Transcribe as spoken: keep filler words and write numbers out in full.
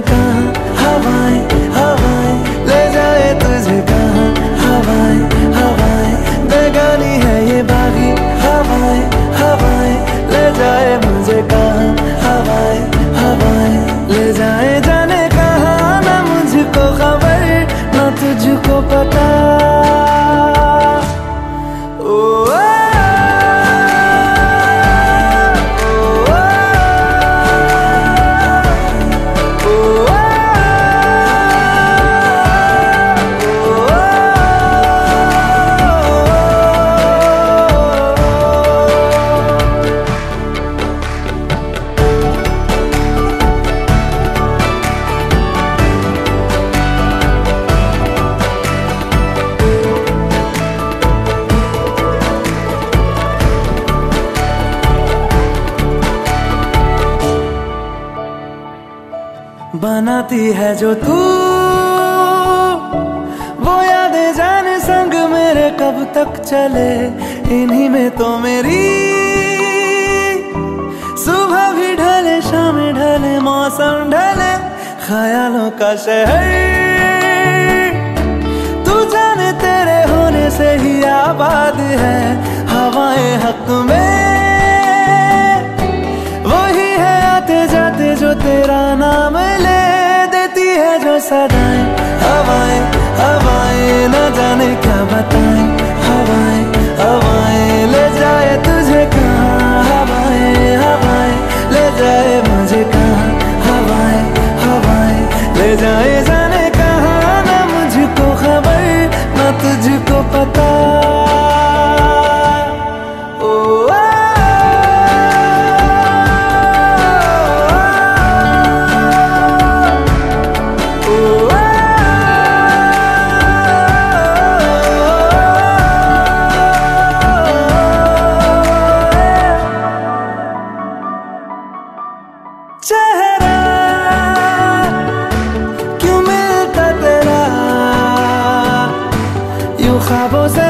कहाँ, हवाएं हवाएं ले जाए तुझे कहाँ, हवाएं हवाएं बेगानी है ये बागी, हवाएं हवाएं ले जाए मुझे कहाँ, हवाएं हवाएं ले जाए जाने कहाँ, ना मुझको खबर ना तुझको पता। बनाती है जो तू वो यादें जाने संग मेरे कब तक चले, इन्हीं में तो मेरी सुबह भी ढले शाम ढले मौसम ढले, ख्यालों का शहर तू जाने तेरे होने से ही आबाद है, हवाएं हक में वही है आते जाते जो तेरा नाम ले देती है जो सदाएं, हवाएं हवाएं न जाने क्या बताएं, हवाएं हवाएं ले जाए तुझे कहाँ, हवाएं हवाएं ले जाए मुझे कहाँ, हवाएं हवाएं ले जाए जाने कहाँ, ना मुझको खबर ना तुझको पता। चेहरा क्यों मिलता तेरा यूं ख्वाबों से